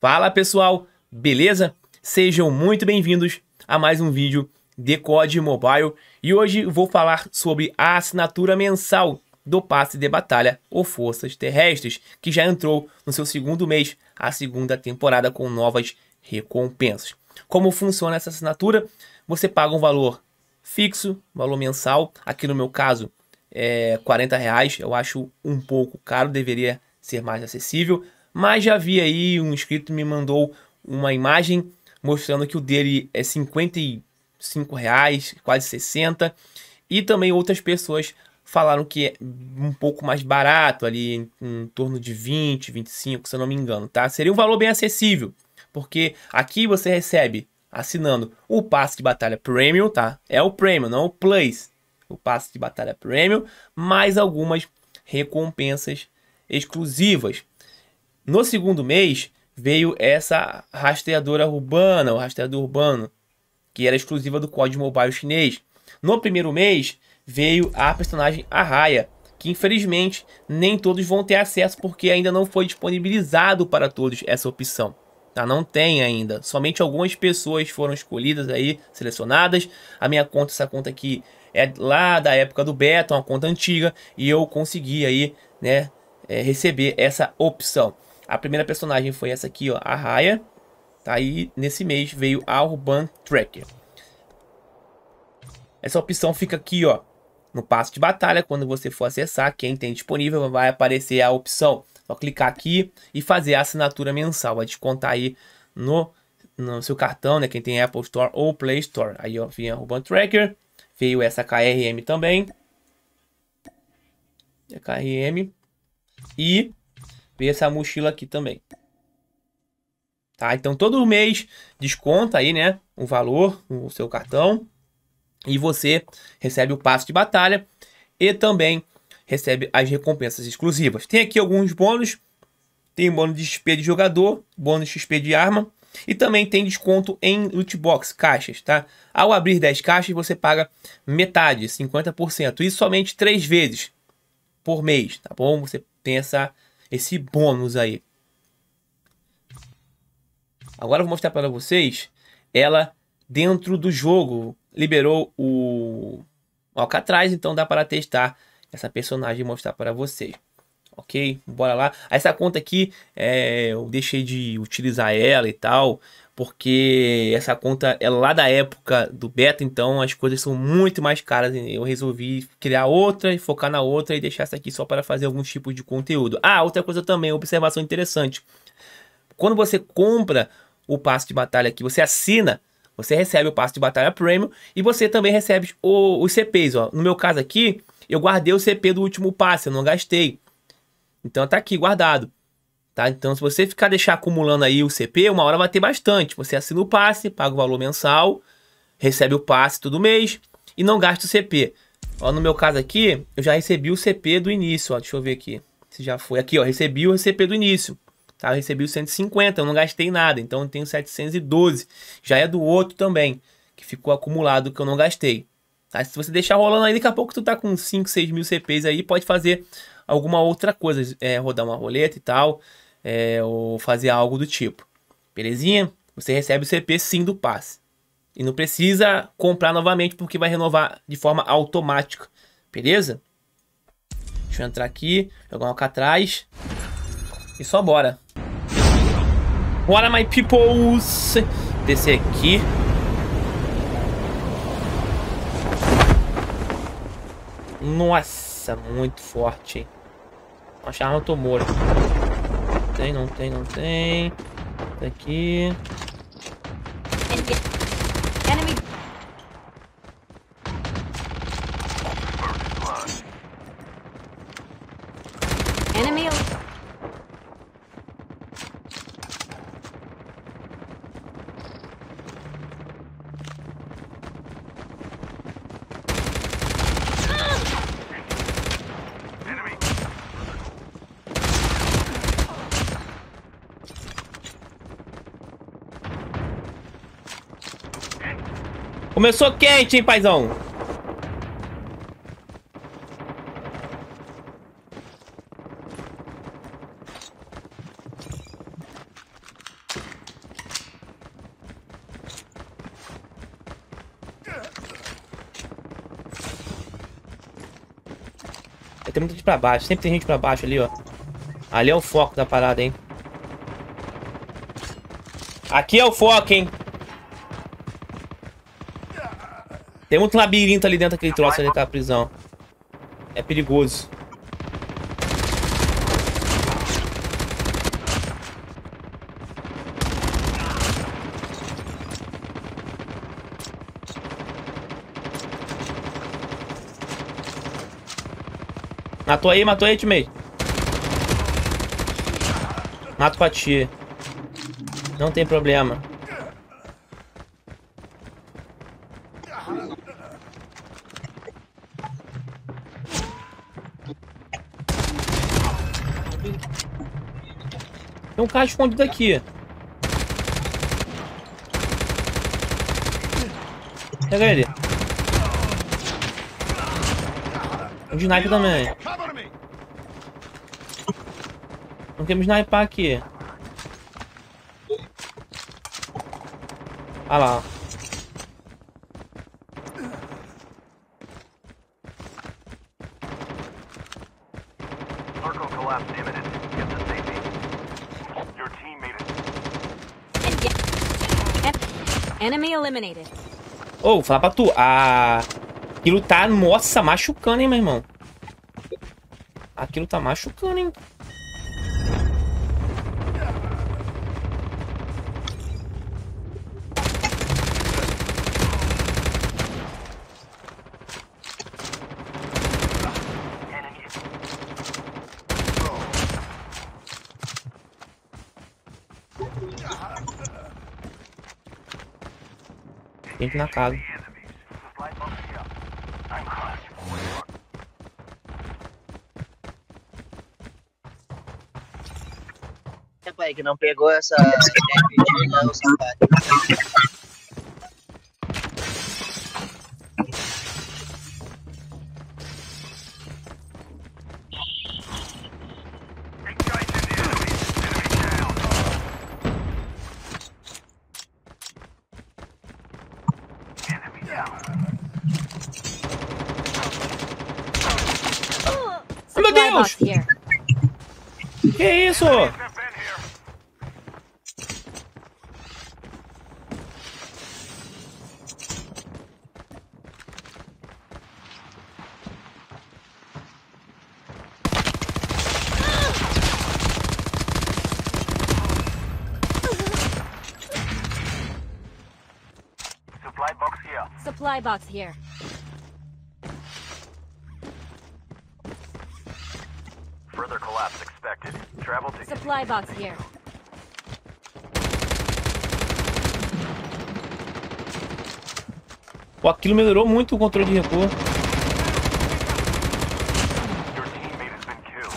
Fala pessoal, beleza? Sejam muito bem-vindos a mais um vídeo de COD Mobile e hoje vou falar sobre a assinatura mensal do passe de batalha ou Forças Terrestres, que já entrou no seu segundo mês, a segunda temporada com novas recompensas. Como funciona essa assinatura? Você paga um valor fixo, valor mensal, aqui no meu caso é R$40, eu acho um pouco caro, deveria ser mais acessível. Mas já vi aí, um inscrito me mandou uma imagem mostrando que o dele é R$55, quase 60. E também outras pessoas falaram que é um pouco mais barato, ali em torno de 20, 25, se eu não me engano, tá? Seria um valor bem acessível, porque aqui você recebe, assinando o passe de batalha Premium, tá? É o Premium, não o Plus. O passe de batalha Premium, mais algumas recompensas exclusivas. No segundo mês, veio essa rastreadora urbana, o rastreador urbano, que era exclusiva do COD Mobile chinês. No primeiro mês, veio a personagem Arraia, que infelizmente nem todos vão ter acesso, porque ainda não foi disponibilizado para todos essa opção. Tá? Não tem ainda, somente algumas pessoas foram escolhidas aí, selecionadas. A minha conta, essa conta aqui, é lá da época do beta, uma conta antiga, e eu consegui aí, né, receber essa opção. A primeira personagem foi essa aqui, ó, a Raya. Tá aí, nesse mês veio a Urban Tracker. Essa opção fica aqui, ó, no passo de batalha. Quando você for acessar, quem tem disponível, vai aparecer a opção. Só clicar aqui e fazer a assinatura mensal. Vai descontar aí no seu cartão, né? Quem tem Apple Store ou Play Store. Aí, ó, vinha a Urban Tracker. Veio essa KRM também. A KRM. E veio essa mochila aqui também. Tá? Então todo mês desconta aí, né, um valor no seu cartão e você recebe o passe de batalha e também recebe as recompensas exclusivas. Tem aqui alguns bônus. Tem bônus de XP de jogador, bônus de XP de arma e também tem desconto em loot box, caixas, tá? Ao abrir 10 caixas você paga metade, 50%, e somente 3 vezes por mês, tá bom? Você tem esse bônus aí. Agora eu vou mostrar para vocês ela dentro do jogo. Liberou o Alcatraz, então dá para testar essa personagem e mostrar para vocês. Ok? Bora lá. Essa conta aqui, eu deixei de utilizar ela e tal, porque essa conta é lá da época do beta, então as coisas são muito mais caras. Eu resolvi criar outra e focar na outra e deixar essa aqui só para fazer alguns tipos de conteúdo. Ah, outra coisa também, observação interessante. Quando você compra o passe de batalha aqui, você assina, você recebe o passe de batalha Premium e você também recebe os CPs, ó. No meu caso aqui, eu guardei o CP do último passe, eu não gastei. Então tá aqui guardado, tá? Então se você deixar acumulando aí o CP, uma hora vai ter bastante. Você assina o passe, paga o valor mensal, recebe o passe todo mês e não gasta o CP. Ó, no meu caso aqui, eu já recebi o CP do início, ó. Deixa eu ver aqui se já foi. Aqui, ó, recebi o CP do início. Tá, eu recebi os 150, eu não gastei nada, então eu tenho 712. Já é do outro também, que ficou acumulado, que eu não gastei. Tá? Se você deixar rolando aí, daqui a pouco tu tá com 5, 6 mil CPs aí, pode fazer alguma outra coisa, rodar uma roleta e tal, ou fazer algo do tipo. Belezinha? Você recebe o CP sim do passe. E não precisa comprar novamente, porque vai renovar de forma automática. Beleza? Deixa eu entrar aqui, jogar um Alcatraz. E só bora. Bora, my peoples. Descer aqui. Nossa, muito forte, hein? Acho a arma eu tô morto. Não tem. Tá aqui. Enemy. Enemy. Começou quente, hein, paizão? Vai ter muita gente pra baixo. Sempre tem gente pra baixo ali, ó. Ali é o foco da parada, hein. Aqui é o foco, hein. Tem muito labirinto ali dentro daquele troço ali daquela prisão. É perigoso. Matou aí, teammate. Mato pra ti. Não tem problema. Tem um cara escondido aqui. Pega ele. Um de sniper também. Não queremos sniper aqui. Ah lá. Enemy eliminated. Ô, vou falar pra tu. Aquilo tá, nossa, machucando, hein, meu irmão. Aquilo tá machucando, hein. Tem que ir na casa. É, pai, que não pegou essa RPG, não, safado. Meu Deus! Here. Que isso? Supply box here. Further collapse expected. Travel to Supply box here. Pô, aquilo melhorou muito o controle de recuo. your teammate has been killed.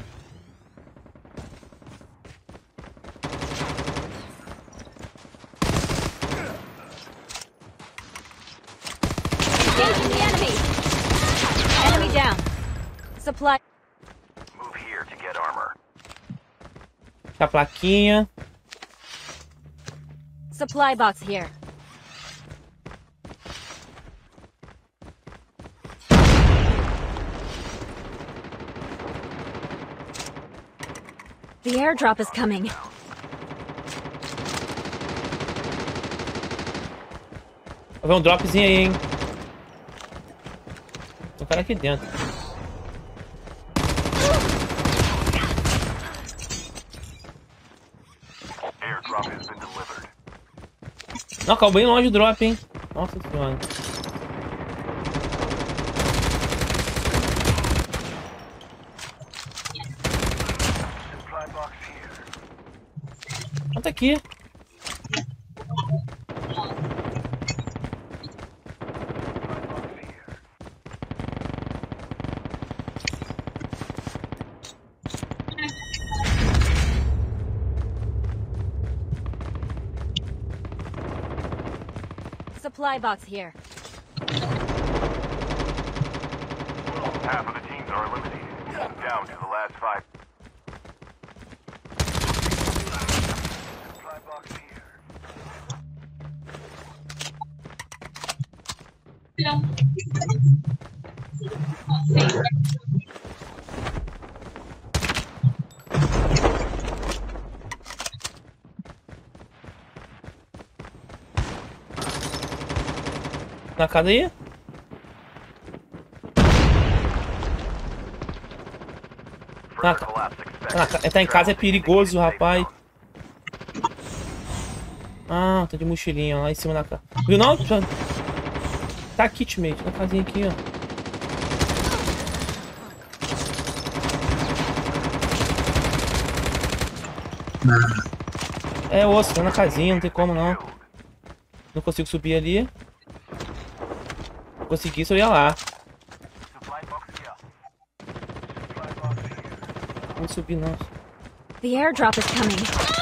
Engaging the enemy. Enemy down. Supply. Move here to get armor. A plaquinha. Supply box here. The airdrop is coming. Vai ver um dropzinho aí, hein. Tem um cara aqui dentro. Airdrop has been delivered. Não, acabou bem longe o drop, hein. Nossa senhora. Supply box here. Não, tá aqui. Supply box here. Half of the teams are eliminated. Down to the last 5. Supply box here. Na casa aí? Tá em casa é perigoso, rapaz. Ah, tá de mochilinha lá em cima da casa. Viu não? Tá aqui, teammate. Na casinha aqui, ó. É osso, tá na casinha, não tem como não. Não consigo subir ali. Consegui, só ia lá. Não subir não. The airdrop is coming.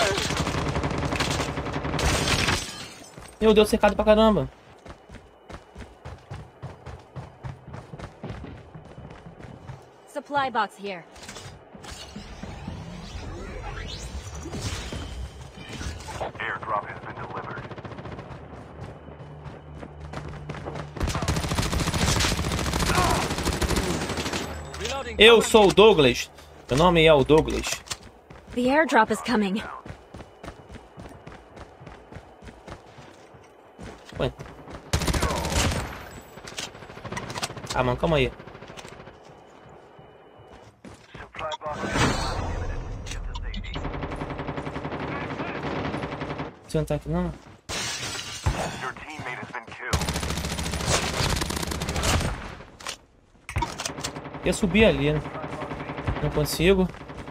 Meu Deus, cercado pra caramba. Supply box here. Airdrop has been delivered. Eu sou o Douglas. Meu nome é o Douglas. The airdrop is coming. Ué. Ah, mano, calma aí. Você não tá aqui não? Your teammate has been killed. Ia subir ali, né? Não consigo.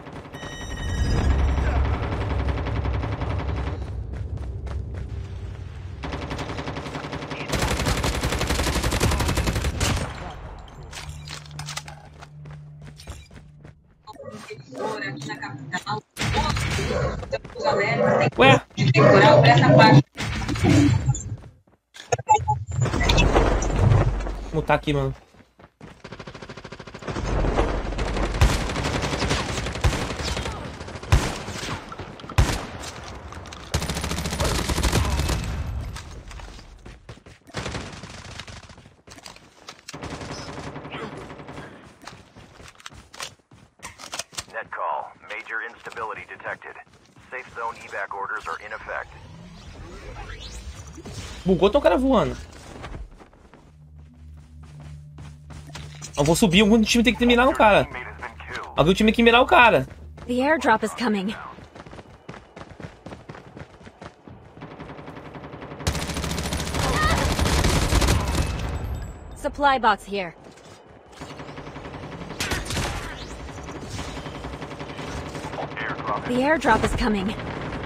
Ué? Vou mutar aqui, mano. Net call. Major instability detected. Safe zone evac orders are in effect. Bugou, tem um cara voando. Eu vou subir, algum time tem que mirar no cara. Teammate has been killed. Algum time tem que mirar o cara. The airdrop is coming. Supply box here. Airdrop The airdrop is coming.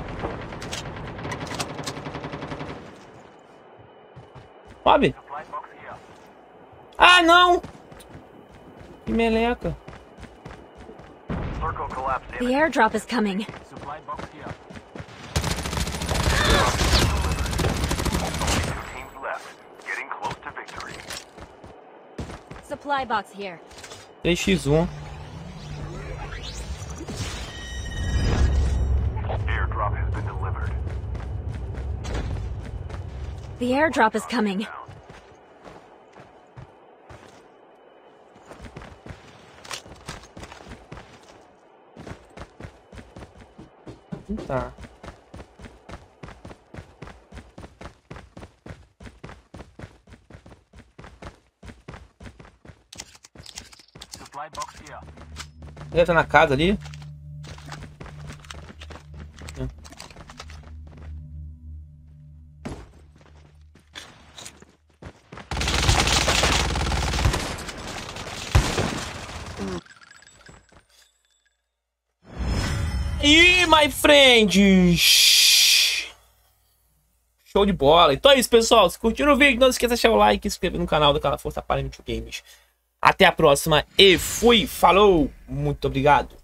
Sobe. supply box here. Ah, não! Que meleca. Circle collapse The imminent. airdrop is coming. Supply box here. 2 teams left. Getting close to victory. Supply box here. 3x1. Airdrop has been delivered. The airdrop is coming. Tá. Supply box here. Ele tá na casa ali. E my friends, show de bola. Então é isso, pessoal. Se curtiram o vídeo, não esqueça de deixar o like e se inscrever no canal do canal Força Para Games. Até a próxima e fui, falou, muito obrigado.